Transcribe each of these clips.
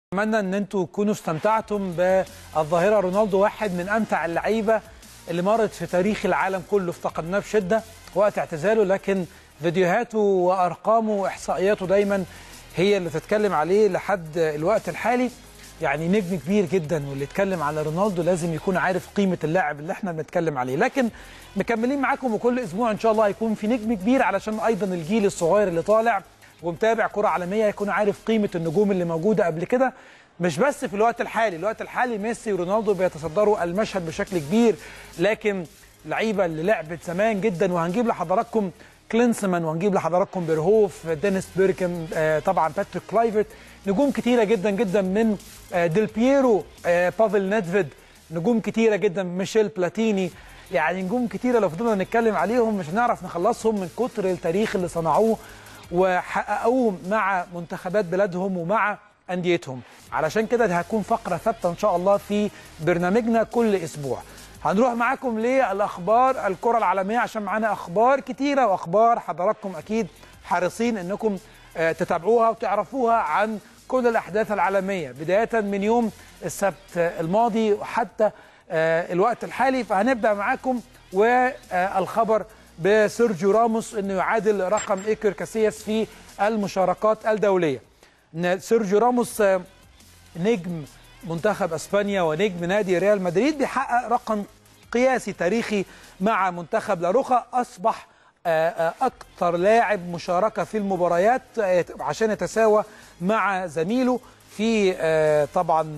اتمنى ان انتوا تكونوا استمتعتم بالظاهره رونالدو، واحد من امتع اللعيبه اللي مرت في تاريخ العالم كله. افتقدناه بشده وقت اعتزاله، لكن فيديوهاته وارقامه واحصائياته دايما هي اللي تتكلم عليه لحد الوقت الحالي. يعني نجم كبير جدا، واللي يتكلم على رونالدو لازم يكون عارف قيمه اللاعب اللي احنا بنتكلم عليه. لكن مكملين معاكم، وكل اسبوع ان شاء الله هيكون في نجم كبير، علشان ايضا الجيل الصغير اللي طالع ومتابع كرة عالمية يكون عارف قيمة النجوم اللي موجودة قبل كده، مش بس في الوقت الحالي. الوقت الحالي ميسي ورونالدو بيتصدروا المشهد بشكل كبير، لكن لعيبة اللي لعبت زمان جدا، وهنجيب لحضراتكم كلينسمان، وهنجيب لحضراتكم بيرهوف، دينيس بيركم، طبعا باتريك كلايفرت، نجوم كتيرة جدا جدا من ديل بييرو، بافل نيدفيد، نجوم كتيرة جدا، ميشيل بلاتيني. يعني نجوم كتيرة لو فضلنا نتكلم عليهم مش هنعرف نخلصهم من كتر التاريخ اللي صنعوه وحققوه مع منتخبات بلادهم ومع أنديتهم. علشان كده هتكون فقرة ثابتة إن شاء الله في برنامجنا كل أسبوع. هنروح معاكم للأخبار الكرة العالمية، عشان معانا أخبار كتيرة، وأخبار حضراتكم أكيد حريصين أنكم تتابعوها وتعرفوها عن كل الأحداث العالمية، بداية من يوم السبت الماضي وحتى الوقت الحالي. فهنبدأ معاكم والخبر بسيرجيو راموس انه يعادل رقم ايكر كاسياس في المشاركات الدوليه. سيرجيو راموس نجم منتخب اسبانيا ونجم نادي ريال مدريد بيحقق رقم قياسي تاريخي مع منتخب لاروخا، اصبح اكثر لاعب مشاركه في المباريات عشان يتساوى مع زميله في طبعا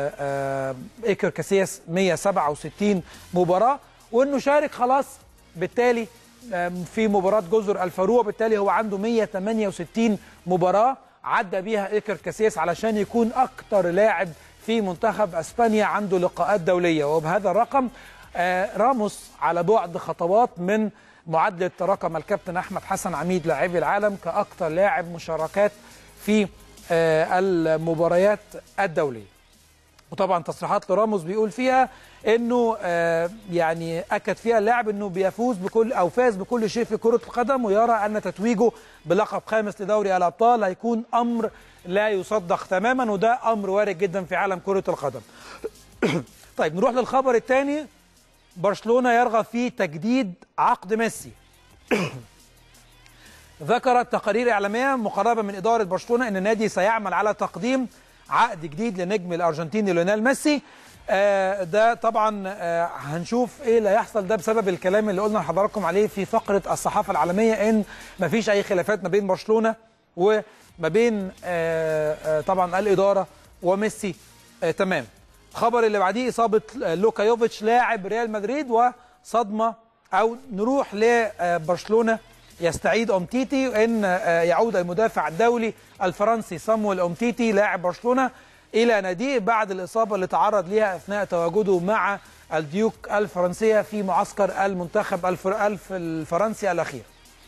ايكر كاسياس 167 مباراه، وانه شارك خلاص بالتالي في مباراة جزر الفاروق. بالتالي هو عنده 168 مباراة عدى بيها ايكر كاسياس علشان يكون أكتر لاعب في منتخب أسبانيا عنده لقاءات دولية. وبهذا الرقم راموس على بعد خطوات من معادلة رقم الكابتن أحمد حسن عميد لاعبي العالم كأكتر لاعب مشاركات في المباريات الدولية. وطبعا تصريحات لراموس بيقول فيها انه يعني اكد فيها اللاعب انه بيفوز بكل او فاز بكل شيء في كرة القدم، ويرى ان تتويجه بلقب خامس لدوري الابطال هيكون امر لا يصدق تماما، وده امر وارد جدا في عالم كرة القدم. طيب نروح للخبر الثاني. برشلونة يرغب في تجديد عقد ميسي. ذكرت تقارير اعلاميه مقربه من اداره برشلونة ان النادي سيعمل على تقديم عقد جديد لنجم الارجنتيني ليونيل ميسي. ده طبعا هنشوف ايه اللي هيحصل، ده بسبب الكلام اللي قلنا لحضراتكم عليه في فقره الصحافه العالميه، ان مفيش اي خلافات ما بين برشلونه وما بين طبعا الاداره وميسي. تمام. الخبر اللي بعديه اصابه لوكا يوفيتش لاعب ريال مدريد وصدمه، او نروح لبرشلونه يستعيد أمتيتي، ان يعود المدافع الدولي الفرنسي صامويل أمتيتي لاعب برشلونة الى ناديه بعد الاصابه اللي تعرض ليها اثناء تواجده مع الديوك الفرنسيه في معسكر المنتخب الفرنسي الاخير.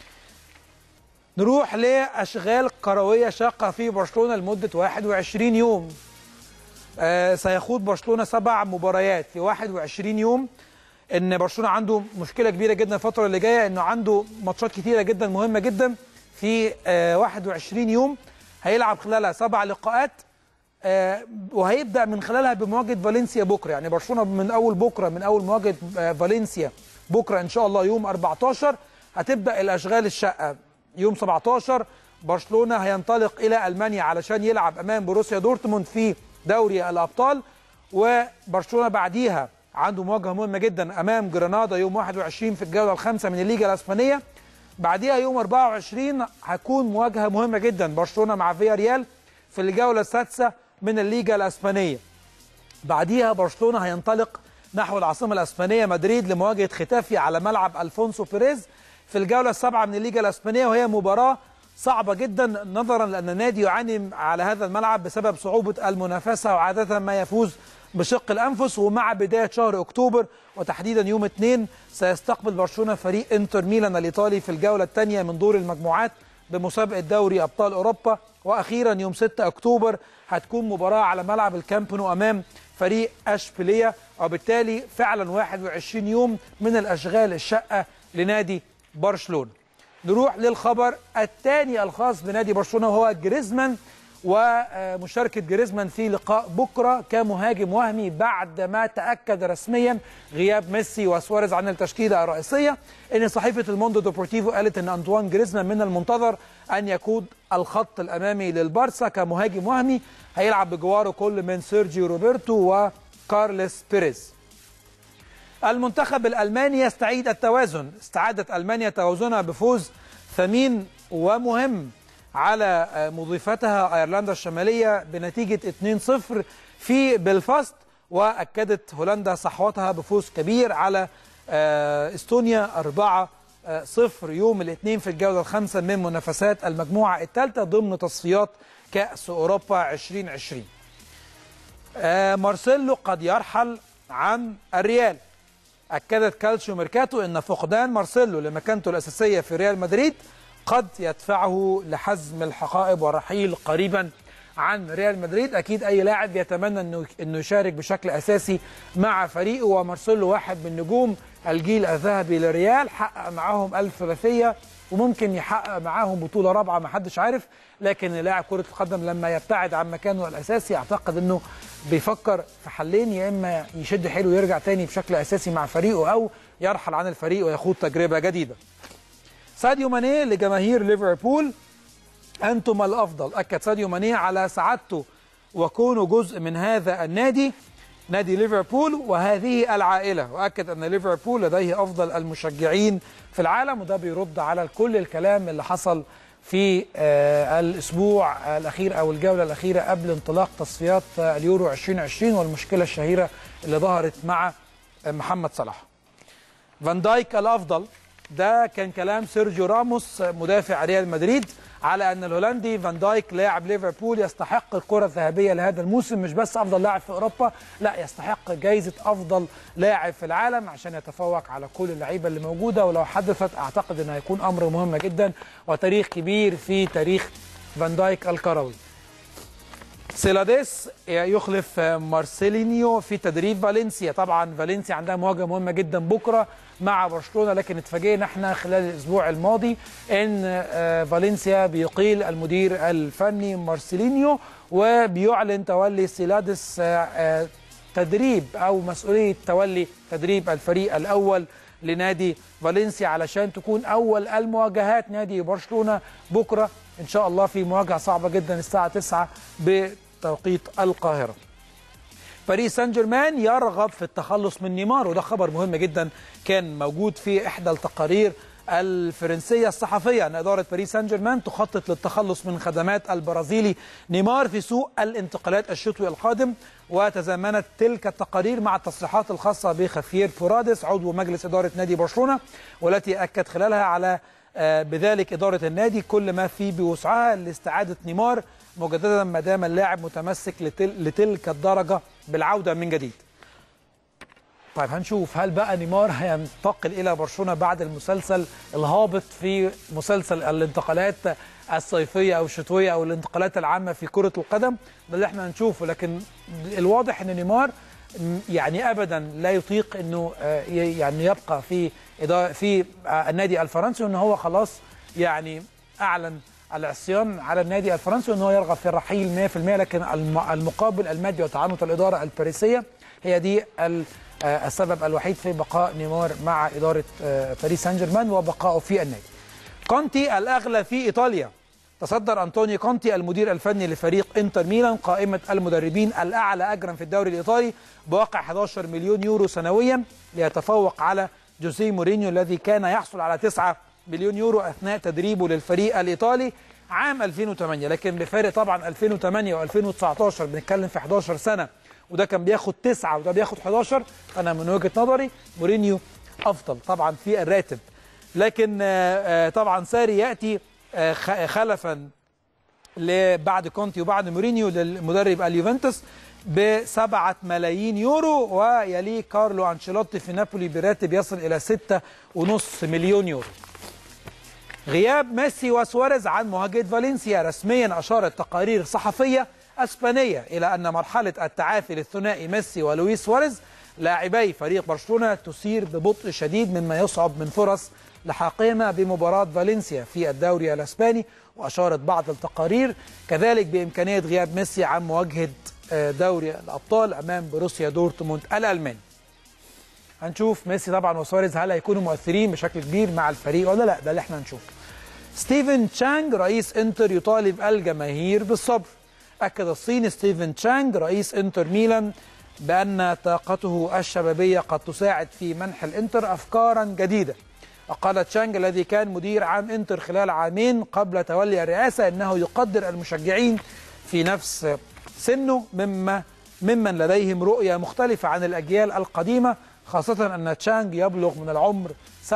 نروح لاشغال كرويه شاقه في برشلونه لمده 21 يوم. سيخوض برشلونه 7 مباريات في 21 يوم. ان برشلونه عنده مشكله كبيره جدا الفتره اللي جايه، انه عنده ماتشات كتيره جدا مهمه جدا في 21 يوم، هيلعب خلالها 7 لقاءات، وهيبدا من خلالها بمواجهه فالنسيا بكره. يعني برشلونه من اول مواجهه فالنسيا بكره ان شاء الله يوم 14 هتبدا الاشغال الشاقه. يوم 17 برشلونه هينطلق الى المانيا علشان يلعب امام بروسيا دورتموند في دوري الابطال، وبرشلونه بعديها عنده مواجهه مهمه جدا امام جرانادا يوم 21 في الجوله الخامسه من الليجا الاسبانيه. بعديها يوم 24 هتكون مواجهه مهمه جدا برشلونه مع فيا ريال في الجوله السادسه من الليجا الاسبانيه. بعديها برشلونه هينطلق نحو العاصمه الاسبانيه مدريد لمواجهه ختافي على ملعب الفونسو بيريز في الجوله السابعه من الليجا الاسبانيه، وهي مباراه صعبه جدا نظرا لان النادي يعاني على هذا الملعب بسبب صعوبه المنافسه، وعاده ما يفوز بشق الأنفس. ومع بداية شهر أكتوبر وتحديدا يوم 2 سيستقبل برشلونة فريق انتر ميلان الإيطالي في الجولة الثانية من دور المجموعات بمسابقة دوري أبطال أوروبا. وأخيرا يوم 6 أكتوبر هتكون مباراة على ملعب الكامب نو أمام فريق أشبيلية. وبالتالي فعلا 21 يوم من الأشغال الشاقة لنادي برشلونة. نروح للخبر الثاني الخاص بنادي برشلونة، وهو جريزمان ومشاركة جريزمان في لقاء بكرة كمهاجم وهمي بعد ما تأكد رسميا غياب ميسي وسواريز عن التشكيلة الرئيسية. إن صحيفة الموندو دوبورتيفو قالت إن أنطوان جريزمان من المنتظر أن يقود الخط الأمامي للبارسا كمهاجم وهمي، هيلعب بجواره كل من سيرجيو روبرتو وكارلس بيريز. المنتخب الألماني يستعيد التوازن. استعادت ألمانيا توازنها بفوز ثمين ومهم على مضيفتها أيرلندا الشمالية بنتيجة 2-0 في بلفاست، وأكدت هولندا صحوتها بفوز كبير على استونيا 4-0 يوم الاثنين في الجولة الخامسة من منافسات المجموعة الثالثة ضمن تصفيات كأس أوروبا 2020. مارسيلو قد يرحل عن الريال. أكدت كالتشيو ميركاتو أن فقدان مارسيلو لمكانته الأساسية في ريال مدريد قد يدفعه لحزم الحقائب والرحيل قريبا عن ريال مدريد. أكيد أي لاعب يتمنى أنه يشارك بشكل أساسي مع فريقه، ومارسيلو واحد من نجوم الجيل الذهبي للريال، حقق معاهم الثلاثية وممكن يحقق معاهم بطولة رابعة ما حدش عارف. لكن لاعب كرة القدم لما يبتعد عن مكانه الأساسي أعتقد أنه بيفكر في حلين، يا إما يشد حيله ويرجع تاني بشكل أساسي مع فريقه أو يرحل عن الفريق ويخوض تجربة جديدة. ساديو ماني لجماهير ليفربول: أنتم الأفضل. أكد ساديو ماني على سعادته وكونه جزء من هذا النادي، نادي ليفربول وهذه العائلة، وأكد أن ليفربول لديه أفضل المشجعين في العالم، وده بيرد على كل الكلام اللي حصل في الأسبوع الأخير أو الجولة الأخيرة قبل انطلاق تصفيات اليورو 2020 والمشكلة الشهيرة اللي ظهرت مع محمد صلاح. فان دايك الأفضل، ده كان كلام سيرجيو راموس مدافع ريال مدريد على أن الهولندي فان دايك لاعب ليفربول يستحق الكرة الذهبية لهذا الموسم، مش بس أفضل لاعب في أوروبا، لا يستحق جائزة أفضل لاعب في العالم عشان يتفوق على كل اللعيبة اللي موجودة، ولو حدثت أعتقد أنه هيكون أمر مهم جدا وتاريخ كبير في تاريخ فان دايك الكروي. سيلاديس يخلف مارسيلينيو في تدريب فالنسيا. طبعا فالنسيا عندها مواجهة مهمة جدا بكرة مع برشلونة، لكن اتفاجئنا احنا خلال الاسبوع الماضي ان فالنسيا بيقيل المدير الفني مارسيلينيو وبيعلن تولي سيلاديس تدريب او مسؤولية تولي تدريب الفريق الاول لنادي فالنسيا علشان تكون اول المواجهات نادي برشلونة بكرة ان شاء الله في مواجهة صعبة جدا الساعة 9 بتوقيت القاهرة. باريس سان جيرمان يرغب في التخلص من نيمار، وده خبر مهم جدا كان موجود في احدى التقارير الفرنسية الصحفية ان ادارة باريس سان جيرمان تخطط للتخلص من خدمات البرازيلي نيمار في سوق الانتقالات الشتوي القادم. وتزامنت تلك التقارير مع التصريحات الخاصة بخافير فوراديس عضو مجلس ادارة نادي برشلونة، والتي اكد خلالها على بذلك إدارة النادي كل ما في بوسعها لاستعادة نيمار مجددا ما دام اللاعب متمسك لتلك الدرجة بالعودة من جديد. طيب هنشوف هل بقى نيمار هينتقل إلى برشلونة بعد المسلسل الهابط في مسلسل الانتقالات الصيفية أو الشتوية أو الانتقالات العامة في كرة القدم، ده اللي احنا هنشوفه. لكن الواضح أن نيمار يعني أبدا لا يطيق أنه يعني يبقى في النادي الفرنسي، وأنه هو خلاص يعني أعلن العصيان على النادي الفرنسي وأنه يرغب في الرحيل 100%. لكن المقابل المادي وتعنت الإدارة الباريسية هي دي السبب الوحيد في بقاء نيمار مع إدارة باريس سان جيرمان وبقائه في النادي. كونتي الأغلى في إيطاليا. تصدر أنطونيو كونتي المدير الفني لفريق انتر ميلان قائمة المدربين الأعلى أجرا في الدوري الإيطالي بواقع 11 مليون يورو سنويا، ليتفوق على جوزيه مورينيو الذي كان يحصل على 9 مليون يورو أثناء تدريبه للفريق الإيطالي عام 2008. لكن بفارق طبعا 2008 و2019 بنتكلم في 11 سنة، وده كان بياخد 9 وده بياخد 11. أنا من وجهة نظري مورينيو أفضل طبعا في الراتب، لكن طبعا ساري يأتي خلفا بعد كونتي وبعد مورينيو للمدرب اليوفنتوس ب7 ملايين يورو، ويليه كارلو أنشيلوتي في نابولي براتب يصل إلى 6.5 مليون يورو. غياب ميسي وسواريز عن مواجهة فالنسيا. رسميا أشارت تقارير صحفية أسبانية إلى أن مرحلة التعافي للثنائي ميسي ولويس سواريز لاعبي فريق برشلونة تسير ببطء شديد، مما يصعب من فرص لحاقهما بمباراة فالنسيا في الدوري الأسباني، وأشارت بعض التقارير كذلك بإمكانية غياب ميسي عن مواجهة دوري الأبطال أمام بروسيا دورتموند الألماني. هنشوف ميسي طبعا وسواريز هل هيكونوا مؤثرين بشكل كبير مع الفريق ولا لا، ده اللي احنا هنشوفه. ستيفن تشانغ رئيس انتر يطالب الجماهير بالصبر. أكد الصيني ستيفن تشانغ رئيس انتر ميلان بأن طاقته الشبابية قد تساعد في منح الانتر أفكارا جديدة. وقال تشانغ الذي كان مدير عام انتر خلال عامين قبل تولي الرئاسة أنه يقدر المشجعين في نفس سنه ممن لديهم رؤية مختلفة عن الأجيال القديمة، خاصة أن تشانغ يبلغ من العمر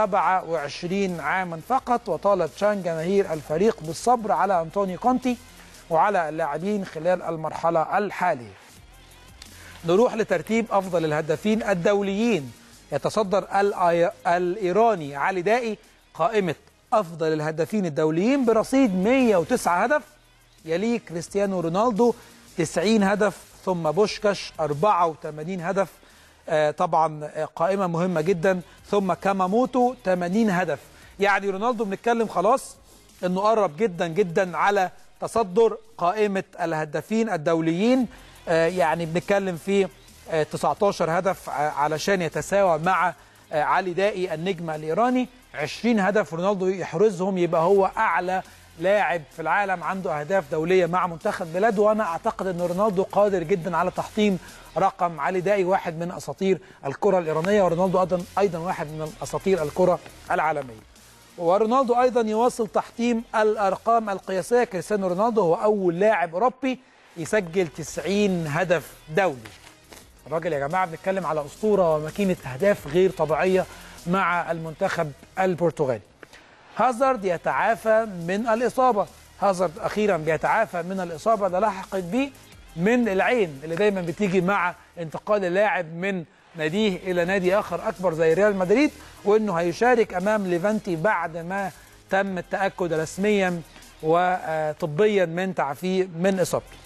27 عاما فقط. وطالب تشانغ جماهير الفريق بالصبر على أنطونيو كونتي وعلى اللاعبين خلال المرحلة الحالية. نروح لترتيب أفضل الهدافين الدوليين. يتصدر الإيراني علي دائي قائمة أفضل الهدافين الدوليين برصيد 109 هدف، يليه كريستيانو رونالدو 90 هدف، ثم بوشكاش 84 هدف، طبعا قائمة مهمة جدا، ثم كاماموتو 80 هدف. يعني رونالدو بنتكلم خلاص انه قرب جدا جدا على تصدر قائمة الهدافين الدوليين، يعني بنتكلم في 19 هدف علشان يتساوى مع علي دائي النجم الإيراني. 20 هدف رونالدو يحرزهم يبقى هو أعلى لاعب في العالم عنده أهداف دولية مع منتخب بلاده. وأنا أعتقد أن رونالدو قادر جدا على تحطيم رقم علي دائي، واحد من أساطير الكرة الإيرانية، ورونالدو أيضا واحد من أساطير الكرة العالمية. ورونالدو أيضا يواصل تحطيم الأرقام القياسية. كريستيانو رونالدو هو أول لاعب أوروبي يسجل 90 هدف دولي. الراجل يا جماعة بنتكلم على أسطورة وماكينة أهداف غير طبيعية مع المنتخب البرتغالي. هازارد يتعافى من الإصابة. هازارد أخيرا بيتعافى من الإصابة اللي لحقت بيه من العين اللي دايما بتيجي مع انتقال اللاعب من ناديه إلى نادي آخر أكبر زي ريال مدريد، وإنه هيشارك أمام ليفانتي بعد ما تم التأكد رسميا وطبيا من تعافيه من إصابته.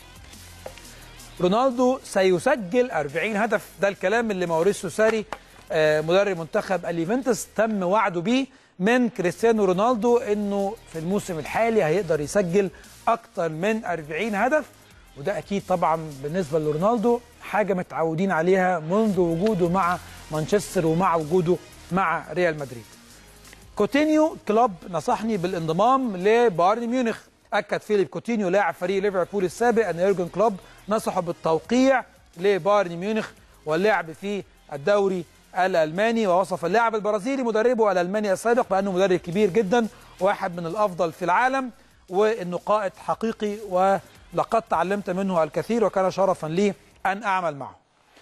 رونالدو سيسجل 40 هدف، ده الكلام اللي ماوريسيو ساري مدرب منتخب اليوفنتوس تم وعده بيه من كريستيانو رونالدو انه في الموسم الحالي هيقدر يسجل اكتر من 40 هدف، وده اكيد طبعا بالنسبه لرونالدو حاجه متعودين عليها منذ وجوده مع مانشستر ومع وجوده مع ريال مدريد. كوتينيو كلوب نصحني بالانضمام لبايرن ميونخ. اكد فيليب كوتينيو لاعب فريق ليفربول السابق ان يورجن كلوب نصحه بالتوقيع لبايرن ميونخ واللعب في الدوري الألماني. ووصف اللاعب البرازيلي مدربه الألماني السابق بأنه مدرب كبير جدا واحد من الأفضل في العالم، وأنه قائد حقيقي ولقد تعلمت منه الكثير وكان شرفا لي أن أعمل معه.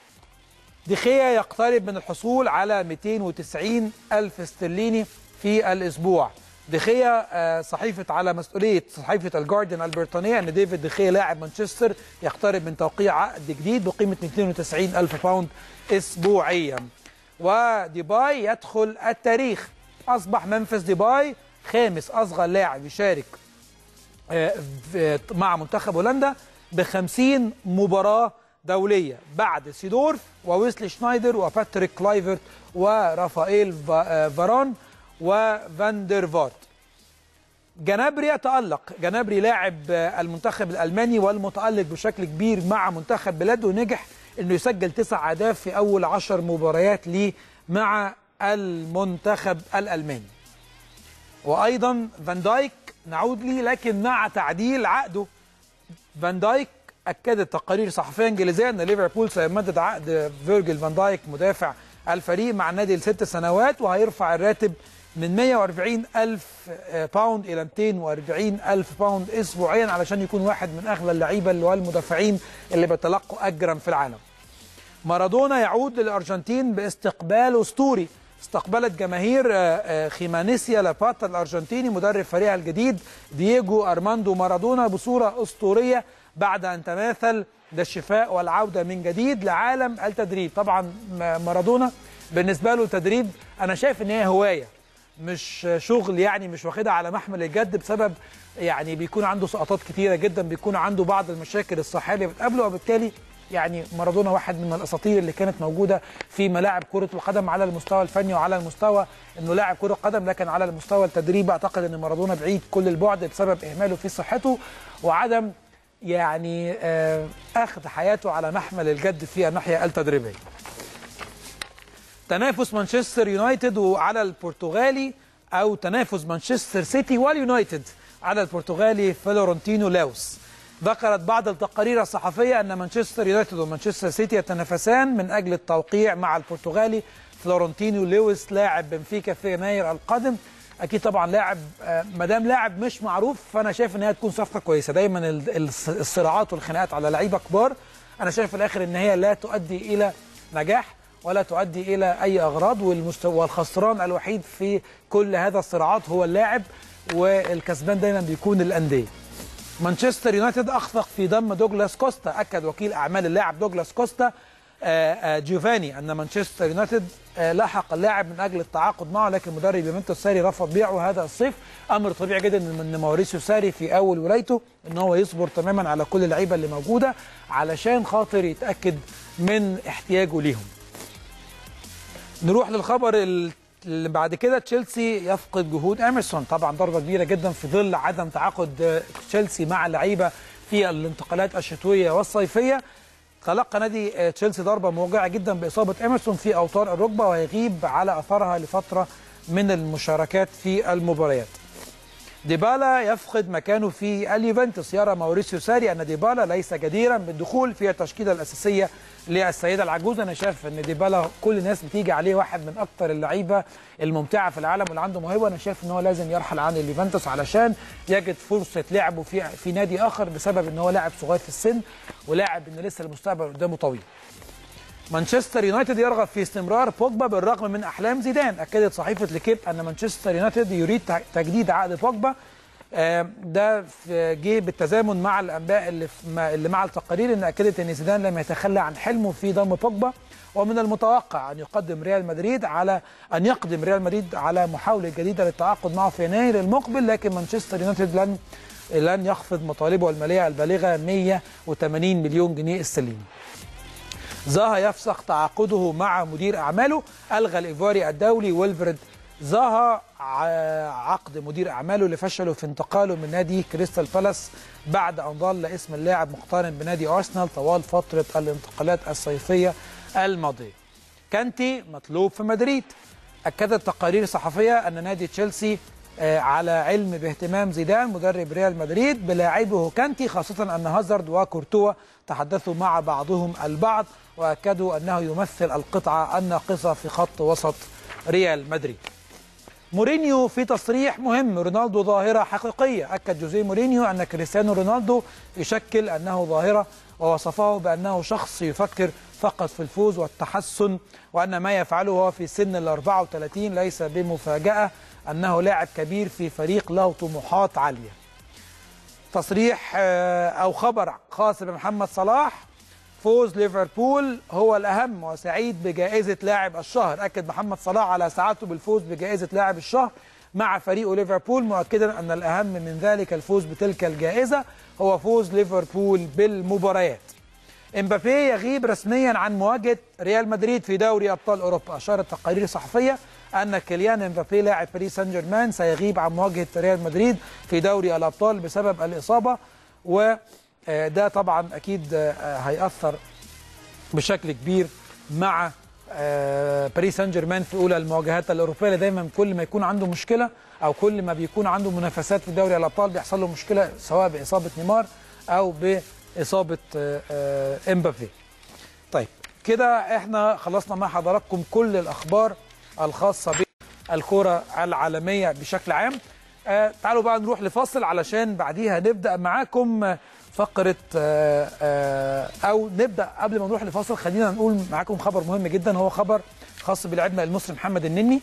دخيا يقترب من الحصول على 290 ألف استرليني في الأسبوع. دخيا صحيفة على مسؤولية صحيفة الجارديان البريطانية أن ديفيد دخيا لاعب مانشستر يقترب من توقيع عقد جديد بقيمة 290 ألف باوند أسبوعيا. وديباي يدخل التاريخ. أصبح منفس ديباي خامس أصغر لاعب يشارك مع منتخب هولندا ب50 مباراة دولية بعد سيدورف وويسلي شنايدر وباتريك كلايفرت ورافائيل فاران وفاندر فارت. جنابري يتألق. جنابري لاعب المنتخب الألماني والمتألق بشكل كبير مع منتخب بلاده، ونجح انه يسجل 9 أهداف في اول 10 مباريات ليه مع المنتخب الألماني. وايضا فان دايك نعود ليه لكن مع تعديل عقده. فان دايك اكدت تقارير صحفيه انجليزيه ان ليفربول سيمدد عقد فيرجيل فان دايك مدافع الفريق مع النادي ل6 سنوات، وهيرفع الراتب من 140 ألف باوند إلى 240 ألف باوند أسبوعيا علشان يكون واحد من أغلى اللعيبة والمدافعين اللي بيتلقوا أجرا في العالم. مارادونا يعود للأرجنتين باستقبال أسطوري. استقبلت جماهير خيمانيسيا لاباتا الأرجنتيني مدرب فريقها الجديد دييجو أرماندو مارادونا بصورة أسطورية بعد أن تماثل للشفاء والعودة من جديد لعالم التدريب. طبعا مارادونا بالنسبة له التدريب أنا شايف إن هي هواية مش شغل، يعني مش واخدها على محمل الجد بسبب يعني بيكون عنده سقطات كتيرة جدا، بيكون عنده بعض المشاكل الصحية اللي بتقابله، وبالتالي يعني مارادونا واحد من الاساطير اللي كانت موجوده في ملاعب كره القدم على المستوى الفني وعلى المستوى انه لاعب كره قدم، لكن على المستوى التدريبي اعتقد ان مارادونا بعيد كل البعد بسبب اهماله في صحته وعدم يعني اخذ حياته على محمل الجد في الناحيه التدريبيه. تنافس مانشستر يونايتد وعلى البرتغالي او تنافس مانشستر سيتي واليونايتد على البرتغالي فلورنتينو لاوس. ذكرت بعض التقارير الصحفيه ان مانشستر يونايتد ومانشستر سيتي يتنافسان من اجل التوقيع مع البرتغالي فلورنتينو لاوس لاعب بنفيكا في يناير القادم. اكيد طبعا لاعب ما دام لاعب مش معروف فانا شايف ان هي تكون صفقه كويسه. دايما الصراعات والخناقات على لعيبه كبار انا شايف في الاخر ان هي لا تؤدي الى نجاح ولا تؤدي الى اي اغراض، والخسران الوحيد في كل هذا الصراعات هو اللاعب، والكسبان دايما بيكون الانديه. مانشستر يونايتد اخفق في ضم دوغلاس كوستا. اكد وكيل اعمال اللاعب دوغلاس كوستا جيوفاني ان مانشستر يونايتد لحق اللاعب من اجل التعاقد معه، لكن مدرب يوفنتوس ساري رفض بيعه هذا الصيف. امر طبيعي جدا ان ماوريسيو ساري في اول ولايته ان هو يصبر تماما على كل اللعيبه اللي موجوده علشان خاطر يتاكد من احتياجه ليهم. نروح للخبر اللي بعد كده. تشيلسي يفقد جهود إميرسون. طبعا ضربه كبيره جدا في ظل عدم تعاقد تشيلسي مع اللعيبه في الانتقالات الشتويه والصيفيه. تلقى نادي تشيلسي ضربه موجعه جدا باصابه إميرسون في اوتار الركبه ويغيب على اثرها لفتره من المشاركات في المباريات. ديبالا يفقد مكانه في اليوفنتوس. يرى ماوريسيو ساري ان ديبالا ليس جديرا بالدخول في التشكيله الاساسيه للسيده العجوزه. انا شايف ان ديبالا كل الناس بتيجي عليه واحد من اكثر اللعيبه الممتعه في العالم واللي عنده موهبه. انا شايف ان هو لازم يرحل عن اليوفنتوس علشان يجد فرصه لعبه في نادي اخر بسبب ان هو لاعب صغير في السن ولاعب ان لسه المستقبل قدامه طويل. مانشستر يونايتد يرغب في استمرار بوجبا بالرغم من احلام زيدان. اكدت صحيفه ليكيب ان مانشستر يونايتد يريد تجديد عقد بوجبا. ده جه بالتزامن مع الانباء اللي مع التقارير ان اكدت ان زيدان لم يتخلى عن حلمه في ضم بوجبا، ومن المتوقع ان يقدم ريال مدريد على محاوله جديده للتعاقد معه في يناير المقبل، لكن مانشستر يونايتد لن يخفض مطالبه الماليه البالغه 180 مليون جنيه استرليني. زاها يفسخ تعاقده مع مدير اعماله. الغى الايفواري الدولي ويلفريد زاها عقد مدير اعماله اللي فشلوا في انتقاله من نادي كريستال بالاس بعد ان ظل اسم اللاعب مقترن بنادي ارسنال طوال فتره الانتقالات الصيفيه الماضيه. كانتي مطلوب في مدريد. اكدت تقارير صحفيه ان نادي تشيلسي على علم باهتمام زيدان مدرب ريال مدريد بلاعبه كانتي، خاصه ان هازارد وكورتوا تحدثوا مع بعضهم البعض واكدوا انه يمثل القطعه الناقصه في خط وسط ريال مدريد. مورينيو في تصريح مهم. رونالدو ظاهرة حقيقية. أكد جوزيه مورينيو أن كريستيانو رونالدو يشكل أنه ظاهرة، ووصفه بأنه شخص يفكر فقط في الفوز والتحسن، وأن ما يفعله هو في سن 34 ليس بمفاجأة، أنه لاعب كبير في فريق له طموحات عالية. تصريح أو خبر خاص بمحمد صلاح. فوز ليفربول هو الأهم وسعيد بجائزة لاعب الشهر. أكد محمد صلاح على سعادته بالفوز بجائزة لاعب الشهر مع فريقه ليفربول، مؤكدا أن الأهم من ذلك الفوز بتلك الجائزة هو فوز ليفربول بالمباريات. امبابي يغيب رسميا عن مواجهة ريال مدريد في دوري أبطال أوروبا. أشارت تقارير صحفية أن كيليان امبابي لاعب باريس سان جيرمان سيغيب عن مواجهة ريال مدريد في دوري الأبطال بسبب الإصابة، وده طبعا أكيد هيأثر بشكل كبير مع باريس سان جيرمان في أولى المواجهات الأوروبية، اللي دايما كل ما يكون عنده مشكلة أو كل ما بيكون عنده منافسات في دوري الأبطال بيحصل له مشكلة، سواء بإصابة نيمار أو بإصابة امبابي. طيب كده احنا خلصنا مع حضراتكم كل الأخبار الخاصة بالكرة العالمية بشكل عام. تعالوا بقى نروح لفاصل علشان بعديها نبدأ معاكم فقرة أو نبدأ. قبل ما نروح لفاصل خلينا نقول معاكم خبر مهم جدا، هو خبر خاص بلاعبنا المصري محمد النني.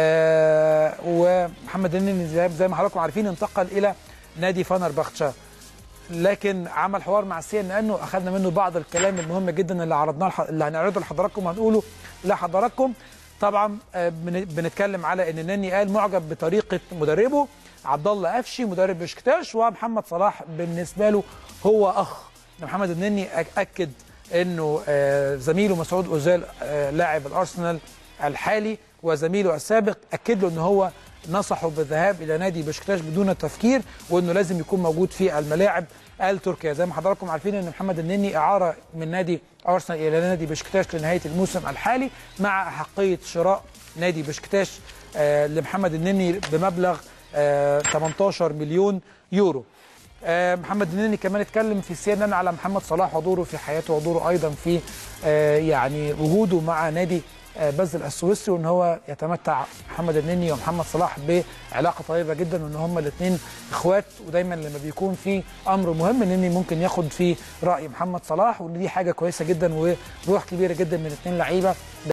ومحمد النني زي ما حضراتكم عارفين انتقل إلى نادي فنربخشة، لكن عمل حوار مع CNN واخذنا منه بعض الكلام المهم جدا اللي هنعرضه لحضراتكم وهنقوله لحضراتكم. طبعا بنتكلم على ان النني قال معجب بطريقه مدربه عبد الله قفشي مدرب بشكتاش، ومحمد صلاح بالنسبه له هو اخ. محمد النني اكد انه زميله مسعود اوزيل لاعب الارسنال الحالي وزميله السابق اكد له ان هو نصحه بالذهاب الى نادي بشكتاش بدون تفكير، وانه لازم يكون موجود في الملاعب التركيه. زي ما حضراتكم عارفين ان محمد النني اعاره من نادي ارسنال الى نادي بشكتاش لنهايه الموسم الحالي، مع احقيه شراء نادي بشكتاش لمحمد النني بمبلغ 18 مليون يورو. محمد النني كمان اتكلم في CNN على محمد صلاح ودوره في حياته ودوره ايضا في يعني وجوده مع نادي بازل السويسري، وان هو يتمتع محمد النني ومحمد صلاح بعلاقه طيبه جدا، وان هم الاثنين اخوات، ودايما لما بيكون في امر مهم النني ممكن ياخد فيه راي محمد صلاح، وان دي حاجه كويسه جدا وروح كبيره جدا من الاثنين لعيبه.